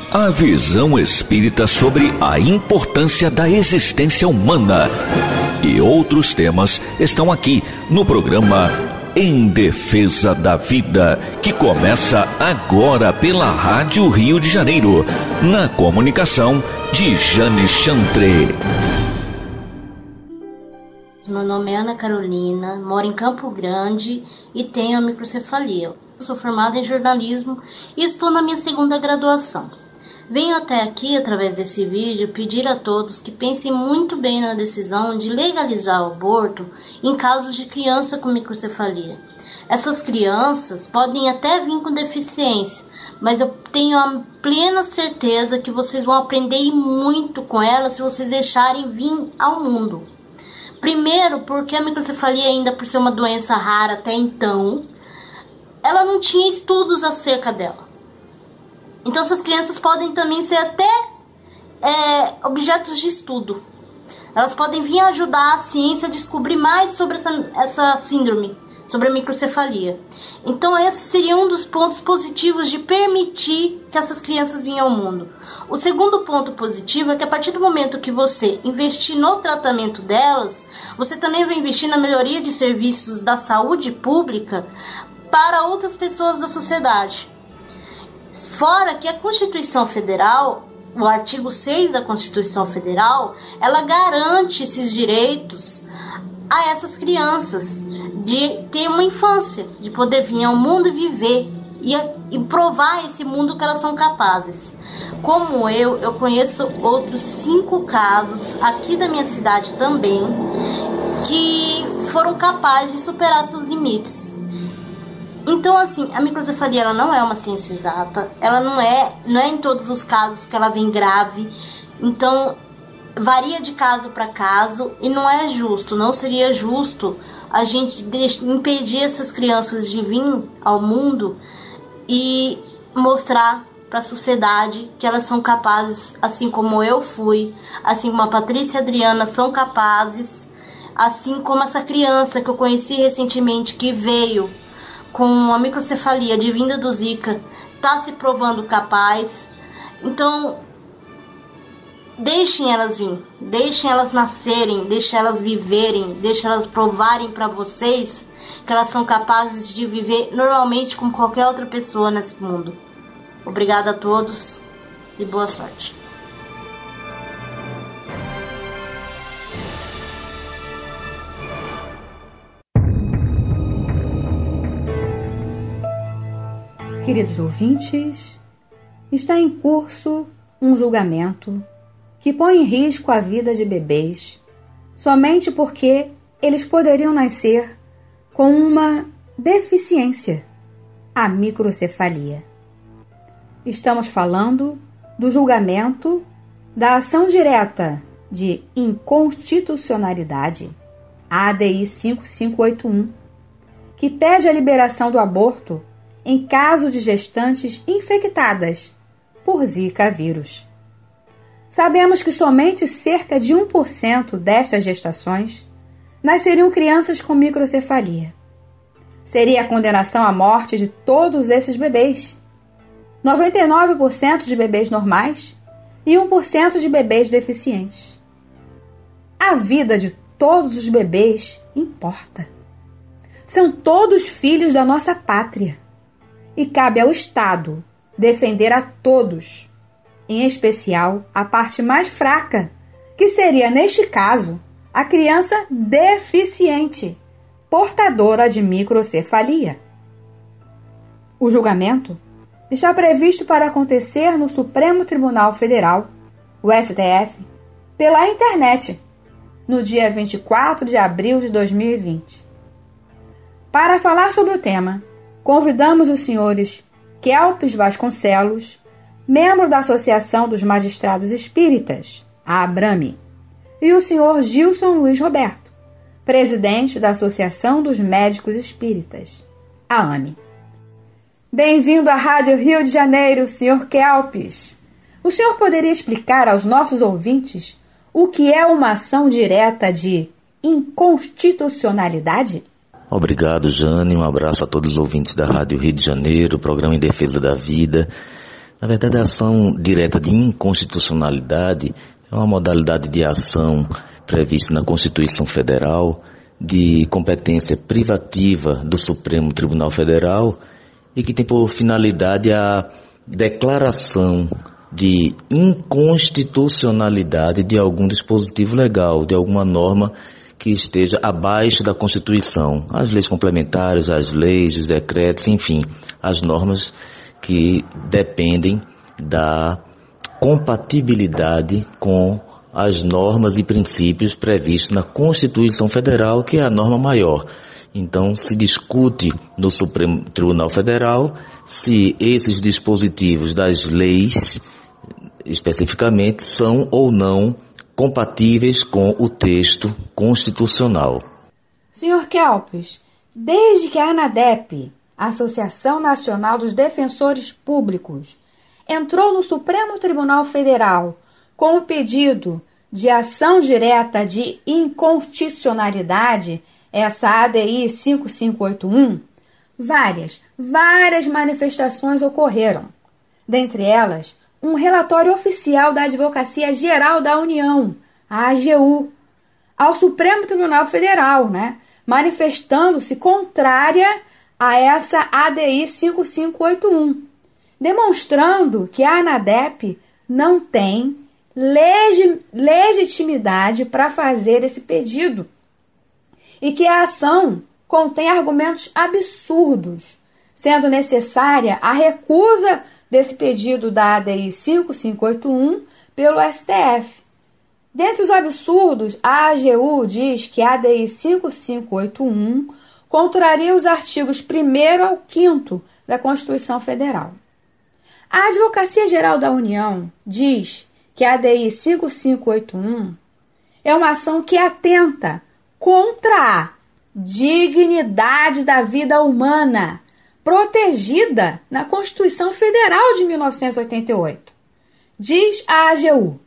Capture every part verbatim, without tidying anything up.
A visão espírita sobre a importância da existência humana e outros temas estão aqui no programa Em Defesa da Vida, que começa agora pela Rádio Rio de Janeiro, na comunicação de Jane Chantre. Meu nome é Ana Carolina, moro em Campo Grande e tenho a microcefalia. Sou formada em jornalismo e estou na minha segunda graduação. Venho até aqui, através desse vídeo, pedir a todos que pensem muito bem na decisão de legalizar o aborto em casos de criança com microcefalia. Essas crianças podem até vir com deficiência, mas eu tenho a plena certeza que vocês vão aprender muito com elas se vocês deixarem vir ao mundo. Primeiro, porque a microcefalia, ainda por ser uma doença rara até então, ela não tinha estudos acerca dela. Então essas crianças podem também ser até é, objetos de estudo. Elas podem vir ajudar a ciência a descobrir mais sobre essa, essa síndrome, sobre a microcefalia. Então esse seria um dos pontos positivos de permitir que essas crianças venham ao mundo. O segundo ponto positivo é que a partir do momento que você investir no tratamento delas, você também vai investir na melhoria de serviços da saúde pública para outras pessoas da sociedade. Fora que a Constituição Federal, o artigo seis da Constituição Federal, ela garante esses direitos a essas crianças, de ter uma infância, de poder vir ao mundo e viver, e, e provar esse mundo que elas são capazes. Como eu, eu conheço outros cinco casos, aqui da minha cidade também, que foram capazes de superar seus limites. Então, assim, a microcefalia ela não é uma ciência exata, ela não é, não é em todos os casos que ela vem grave, então varia de caso para caso e não é justo, não seria justo a gente impedir essas crianças de vir ao mundo e mostrar para a sociedade que elas são capazes, assim como eu fui, assim como a Patrícia e a Adriana são capazes, assim como essa criança que eu conheci recentemente que veio com a microcefalia de vinda do Zika, está se provando capaz. Então, deixem elas vir, deixem elas nascerem, deixem elas viverem, deixem elas provarem para vocês que elas são capazes de viver normalmente como qualquer outra pessoa nesse mundo. Obrigada a todos e boa sorte. Queridos ouvintes, está em curso um julgamento que põe em risco a vida de bebês somente porque eles poderiam nascer com uma deficiência, a microcefalia. Estamos falando do julgamento da ação direta de inconstitucionalidade, a A D I cinco cinco oito um, que pede a liberação do aborto em caso de gestantes infectadas por Zika vírus. Sabemos que somente cerca de um por cento destas gestações nasceriam crianças com microcefalia. Seria a condenação à morte de todos esses bebês, noventa e nove por cento de bebês normais e um por cento de bebês deficientes. A vida de todos os bebês importa. São todos filhos da nossa pátria. E cabe ao Estado defender a todos, em especial a parte mais fraca, que seria, neste caso, a criança deficiente, portadora de microcefalia. O julgamento está previsto para acontecer no Supremo Tribunal Federal, o S T F, pela internet, no dia vinte e quatro de abril de dois mil e vinte. Para falar sobre o tema, convidamos os senhores Kelps Vasconcelos, membro da Associação dos Magistrados Espíritas, a ABRAME, e o senhor Gilson Luiz Roberto, presidente da Associação dos Médicos Espíritas, a AME. Bem-vindo à Rádio Rio de Janeiro, senhor Kelps. O senhor poderia explicar aos nossos ouvintes o que é uma ação direta de inconstitucionalidade? Obrigado, Jane. Um abraço a todos os ouvintes da Rádio Rio de Janeiro, programa Em Defesa da Vida. Na verdade, a ação direta de inconstitucionalidade é uma modalidade de ação prevista na Constituição Federal, de competência privativa do Supremo Tribunal Federal e que tem por finalidade a declaração de inconstitucionalidade de algum dispositivo legal, de alguma norma que esteja abaixo da Constituição. As leis complementares, as leis, os decretos, enfim, as normas que dependem da compatibilidade com as normas e princípios previstos na Constituição Federal, que é a norma maior. Então, se discute no Supremo Tribunal Federal se esses dispositivos das leis, especificamente, são ou não compatíveis com o texto constitucional. senhor Kelps, desde que a ANADEP, Associação Nacional dos Defensores Públicos, entrou no Supremo Tribunal Federal com o pedido de ação direta de inconstitucionalidade, essa A D I cinco cinco oito um, várias, várias manifestações ocorreram. Dentre elas, um relatório oficial da Advocacia Geral da União, a A G U, ao Supremo Tribunal Federal, né, manifestando-se contrária a essa A D I cinco cinco oito um, demonstrando que a ANADEP não tem leg- legitimidade para fazer esse pedido e que a ação contém argumentos absurdos, sendo necessária a recusa desse pedido da A D I cinco cinco oito um pelo S T F. Dentre os absurdos, a A G U diz que a A D I cinco cinco oito um contraria os artigos primeiro ao quinto da Constituição Federal. A Advocacia Geral da União diz que a A D I cinco cinco oito um é uma ação que atenta contra a dignidade da vida humana, protegida na Constituição Federal de mil novecentos e oitenta e oito. Diz a A G U: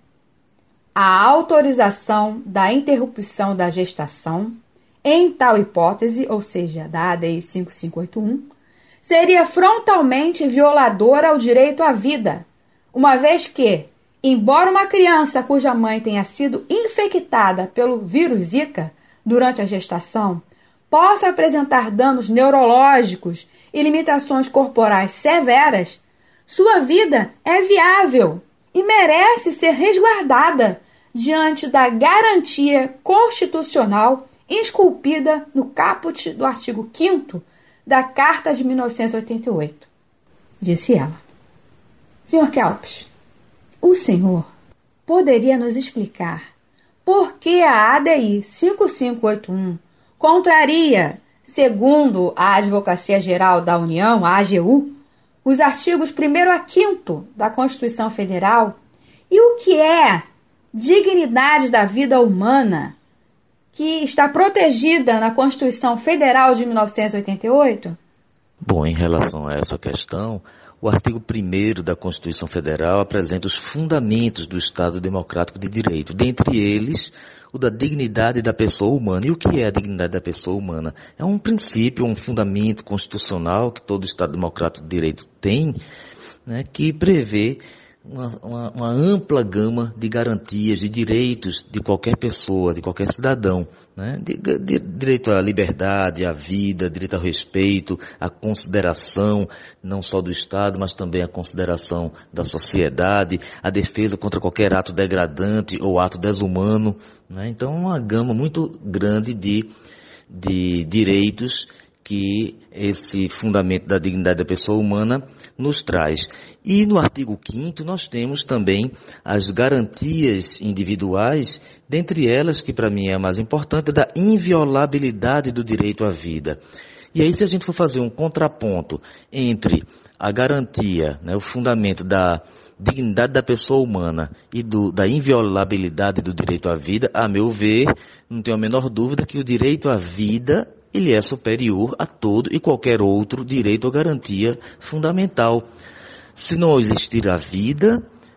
a autorização da interrupção da gestação, em tal hipótese, ou seja, da A D I cinco cinco oito um, seria frontalmente violadora ao direito à vida, uma vez que, embora uma criança cuja mãe tenha sido infectada pelo vírus Zika durante a gestação possa apresentar danos neurológicos e limitações corporais severas, sua vida é viável e merece ser resguardada diante da garantia constitucional esculpida no caput do artigo quinto da Carta de mil novecentos e oitenta e oito. Disse ela. senhor Kelps, o senhor poderia nos explicar por que a A D I cinco cinco oito um contraria, segundo a Advocacia Geral da União, a A G U, os artigos primeiro a quinto da Constituição Federal e o que é dignidade da vida humana, que está protegida na Constituição Federal de mil novecentos e oitenta e oito? Bom, em relação a essa questão, o artigo primeiro da Constituição Federal apresenta os fundamentos do Estado Democrático de Direito, dentre eles o da dignidade da pessoa humana. E o que é a dignidade da pessoa humana? É um princípio, um fundamento constitucional que todo Estado Democrático de Direito tem, né, que prevê Uma, uma, uma ampla gama de garantias, de direitos de qualquer pessoa, de qualquer cidadão, né? de, de, direito à liberdade, à vida, direito ao respeito, à consideração, não só do Estado, mas também à consideração da sociedade, à defesa contra qualquer ato degradante ou ato desumano, né? Então, uma gama muito grande de, de direitos que esse fundamento da dignidade da pessoa humana nos traz. E no artigo quinto nós temos também as garantias individuais, dentre elas, que para mim é a mais importante, da inviolabilidade do direito à vida. E aí, se a gente for fazer um contraponto entre a garantia, né, o fundamento da dignidade da pessoa humana e do, da inviolabilidade do direito à vida, a meu ver, não tenho a menor dúvida que o direito à vida ele é superior a todo e qualquer outro direito ou garantia fundamental. Se não existir a vida,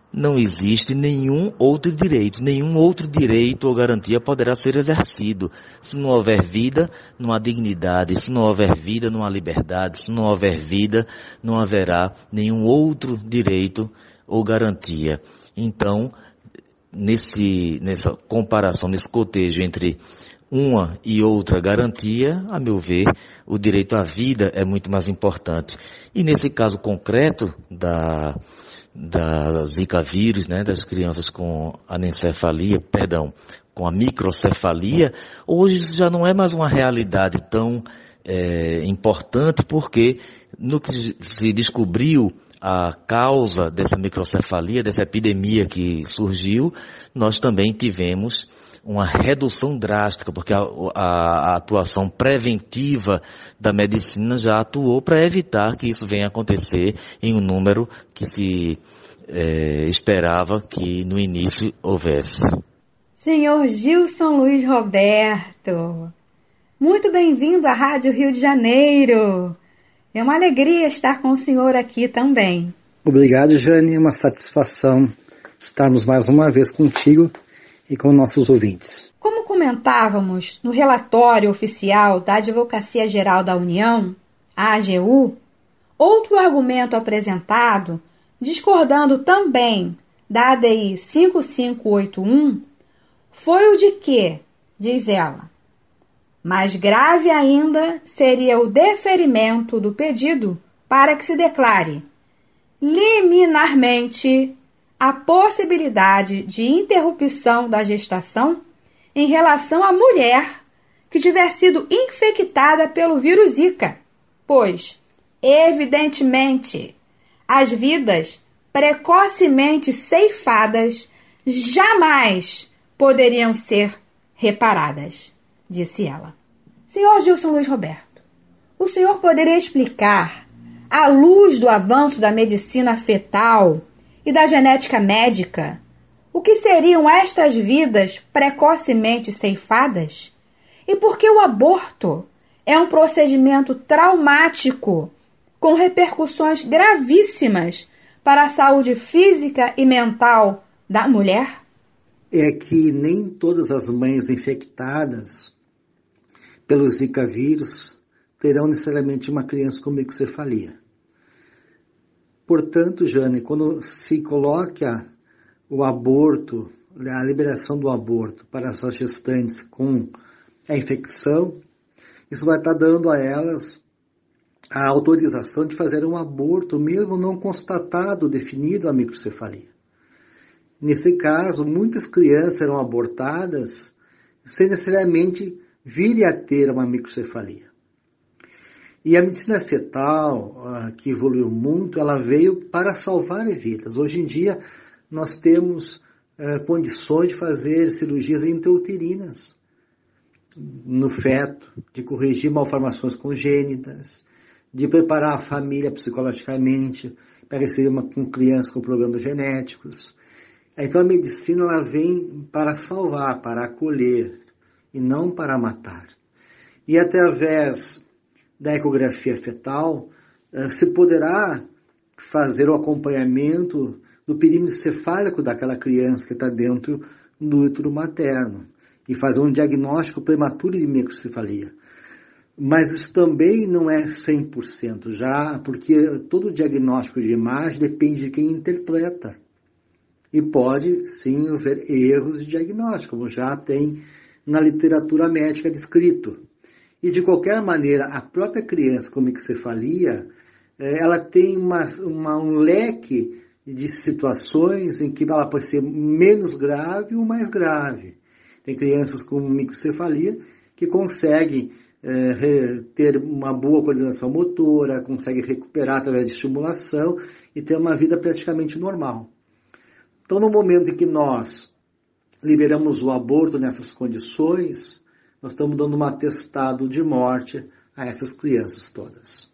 não existe nenhum outro direito, nenhum outro direito ou garantia poderá ser exercido. Se não houver vida, não há dignidade. Se não houver vida, não há liberdade. Se não houver vida, não haverá nenhum outro direito ou garantia. Então, nesse, nessa comparação, nesse cotejo entre uma e outra garantia, a meu ver, o direito à vida é muito mais importante. E nesse caso concreto da, da Zika vírus, né, das crianças com anencefalia, perdão, com a microcefalia, hoje isso já não é mais uma realidade tão é, importante, porque no que se descobriu a causa dessa microcefalia, dessa epidemia que surgiu, nós também tivemos uma redução drástica, porque a, a, a atuação preventiva da medicina já atuou para evitar que isso venha a acontecer em um número que se é, esperava que no início houvesse. Senhor Gilson Luiz Roberto, muito bem-vindo à Rádio Rio de Janeiro. É uma alegria estar com o senhor aqui também. Obrigado, Jane. É uma satisfação estarmos mais uma vez contigo e com nossos ouvintes. Como comentávamos no relatório oficial da Advocacia Geral da União, a AGU, outro argumento apresentado, discordando também da A D I cinco cinco oito um, foi o de que, diz ela, mais grave ainda seria o deferimento do pedido para que se declare liminarmente a possibilidade de interrupção da gestação em relação à mulher que tiver sido infectada pelo vírus Zika, pois, evidentemente, as vidas precocemente ceifadas jamais poderiam ser reparadas, disse ela. Senhor Gilson Luiz Roberto, o senhor poderia explicar, à luz do avanço da medicina fetal e da genética médica, o que seriam estas vidas precocemente ceifadas? E por que o aborto é um procedimento traumático com repercussões gravíssimas para a saúde física e mental da mulher? É que nem todas as mães infectadas pelo Zika vírus terão necessariamente uma criança com microcefalia. Portanto, Jane, quando se coloca o aborto, a liberação do aborto para essas gestantes com a infecção, isso vai estar dando a elas a autorização de fazer um aborto, mesmo não constatado, definido a microcefalia. Nesse caso, muitas crianças serão abortadas sem necessariamente virem a ter uma microcefalia. E a medicina fetal, que evoluiu muito, ela veio para salvar vidas. Hoje em dia, nós temos uh, condições de fazer cirurgias intrauterinas no feto, de corrigir malformações congênitas, de preparar a família psicologicamente para receber uma com crianças com problemas genéticos. Então a medicina ela vem para salvar, para acolher e não para matar. E através da ecografia fetal uh, se poderá fazer o acompanhamento do perímetro cefálico daquela criança que está dentro do útero materno e fazer um diagnóstico prematuro de microcefalia. Mas isso também não é cem por cento já, porque todo diagnóstico de imagem depende de quem interpreta. E pode, sim, haver erros de diagnóstico, como já tem na literatura médica descrito. E, de qualquer maneira, a própria criança com microcefalia, ela tem uma, uma, um leque de situações em que ela pode ser menos grave ou mais grave. Tem crianças com microcefalia que conseguem é, ter uma boa coordenação motora, conseguem recuperar através de estimulação e ter uma vida praticamente normal. Então, no momento em que nós liberamos o aborto nessas condições, nós estamos dando um atestado de morte a essas crianças todas.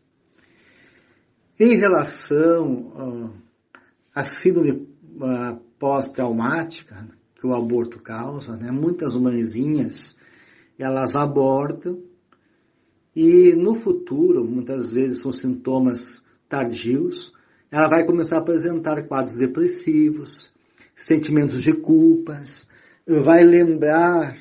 Em relação à síndrome pós-traumática que o aborto causa, né, muitas mãezinhas, elas abortam e no futuro, muitas vezes são sintomas tardios, ela vai começar a apresentar quadros depressivos, sentimentos de culpas, vai lembrar,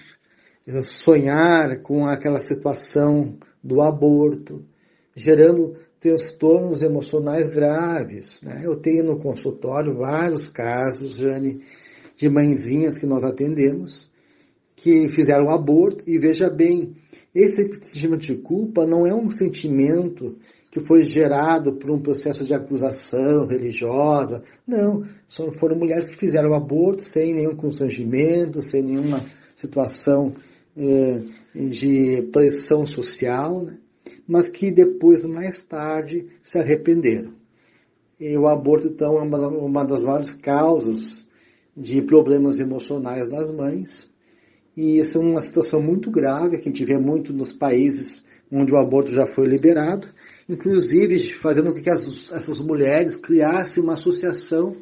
sonhar com aquela situação do aborto, gerando transtornos emocionais graves, né? Eu tenho no consultório vários casos, Jane, de mãezinhas que nós atendemos, que fizeram aborto, e veja bem, esse sentimento de culpa não é um sentimento que foi gerado por um processo de acusação religiosa, não, foram mulheres que fizeram aborto sem nenhum constrangimento, sem nenhuma situação eh, de pressão social, né? Mas que depois, mais tarde, se arrependeram. E o aborto, então, é uma, uma das maiores causas de problemas emocionais das mães, e essa é uma situação muito grave, que a gente vê muito nos países onde o aborto já foi liberado, inclusive fazendo com que as, essas mulheres criassem uma associação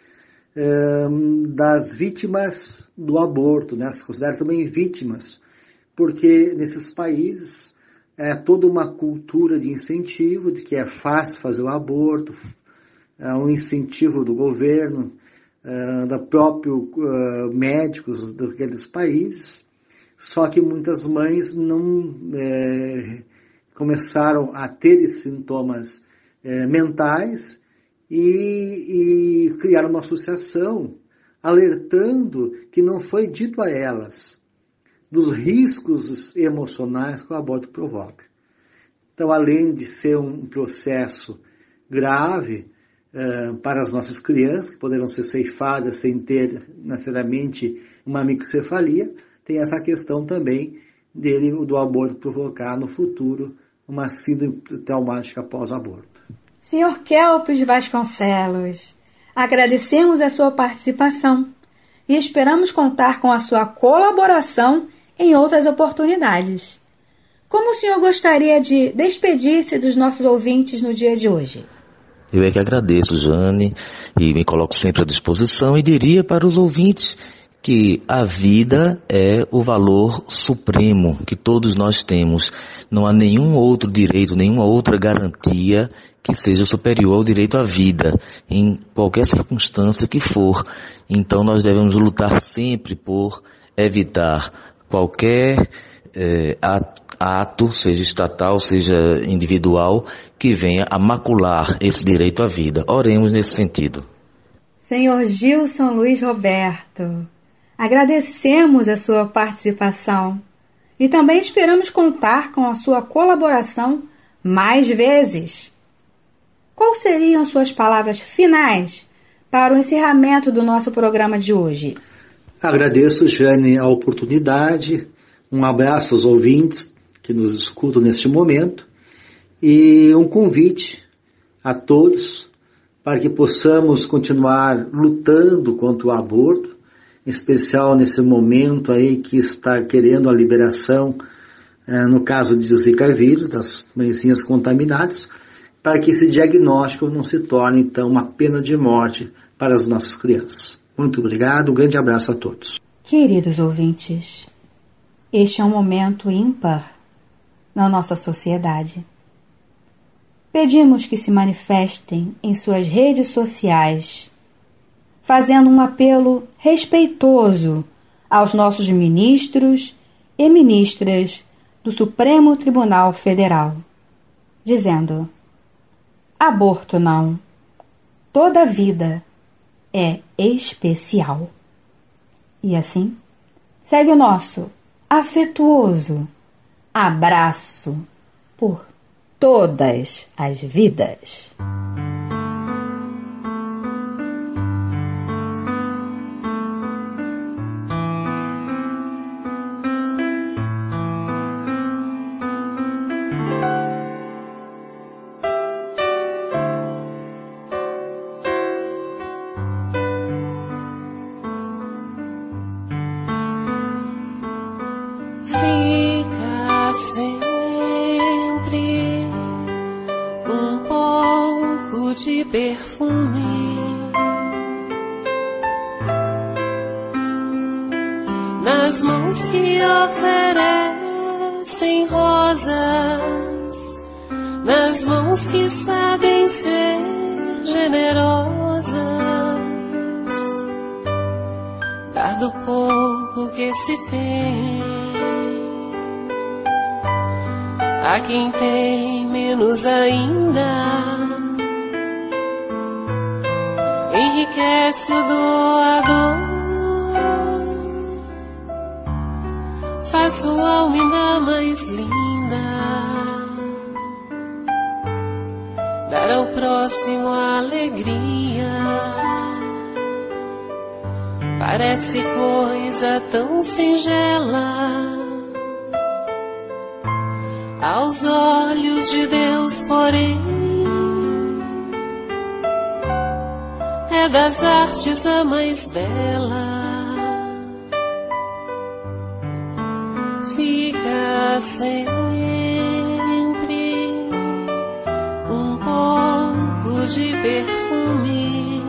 eh, das vítimas do aborto, né? Se consideram também vítimas, porque nesses países é toda uma cultura de incentivo, de que é fácil fazer o aborto, é um incentivo do governo, é, da próprio uh, médicos daqueles países, só que muitas mães não é, começaram a ter esses sintomas é, mentais e, e criaram uma associação alertando que não foi dito a elas dos riscos emocionais que o aborto provoca. Então, além de ser um processo grave uh, para as nossas crianças, que poderão ser ceifadas sem ter necessariamente uma microcefalia, tem essa questão também dele, do aborto provocar no futuro uma síndrome traumática pós-aborto. senhor Kelps Vasconcelos, agradecemos a sua participação e esperamos contar com a sua colaboração em outras oportunidades. Como o senhor gostaria de despedir-se dos nossos ouvintes no dia de hoje? Eu é que agradeço, Jane, e me coloco sempre à disposição e diria para os ouvintes que a vida é o valor supremo que todos nós temos. Não há nenhum outro direito, nenhuma outra garantia que seja superior ao direito à vida, em qualquer circunstância que for. Então nós devemos lutar sempre por evitar qualquer eh, ato, seja estatal, seja individual, que venha a macular esse direito à vida. Oremos nesse sentido. senhor Gilson Luiz Roberto, agradecemos a sua participação e também esperamos contar com a sua colaboração mais vezes. Quais seriam suas palavras finais para o encerramento do nosso programa de hoje? Agradeço, Jane, a oportunidade, um abraço aos ouvintes que nos escutam neste momento e um convite a todos para que possamos continuar lutando contra o aborto, em especial nesse momento aí que está querendo a liberação, eh, no caso de Zika vírus, das mãezinhas contaminadas, para que esse diagnóstico não se torne, então, uma pena de morte para as nossas crianças. Muito obrigado, um grande abraço a todos. Queridos ouvintes, este é um momento ímpar na nossa sociedade. Pedimos que se manifestem em suas redes sociais, fazendo um apelo respeitoso aos nossos ministros e ministras do Supremo Tribunal Federal, dizendo: aborto não, toda vida é especial. E assim, segue o nosso afetuoso abraço por todas as vidas. Perfume nas mãos que oferecem rosas, nas mãos que sabem ser generosas, dar do pouco que se tem a quem tem menos ainda, enriquece o doador, faz sua alma ainda mais linda, dar ao próximo a alegria, parece coisa tão singela aos olhos de Deus, porém é das artes a mais bela. Fica sempre um pouco de perfume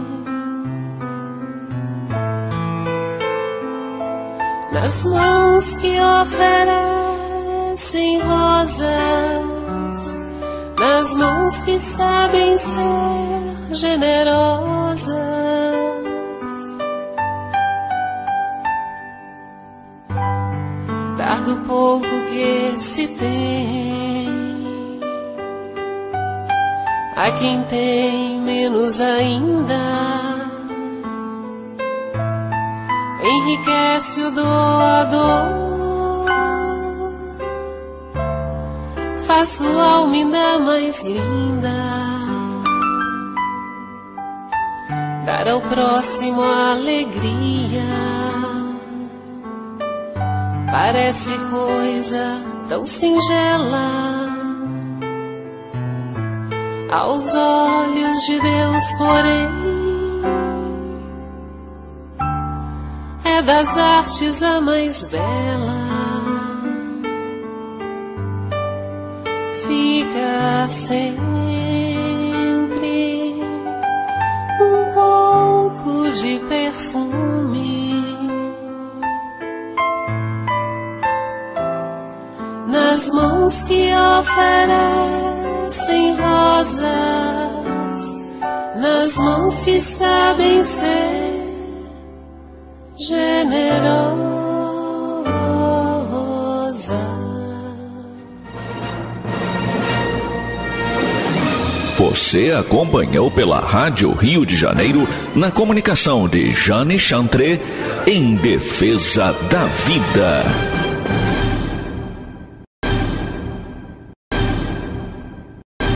nas mãos que oferecem rosas, nas mãos que sabem ser generosas, dar do pouco que se tem a quem tem menos ainda, enriquece o doador, faz sua alma ainda mais linda, dar ao próximo a alegria, parece coisa tão singela aos olhos de Deus, porém é das artes a mais bela. Fica sempre um pouco de perfume nas mãos que oferecem rosas, nas mãos que sabem ser generosas. Você acompanhou pela Rádio Rio de Janeiro, na comunicação de Jane Chantre, Em Defesa da Vida.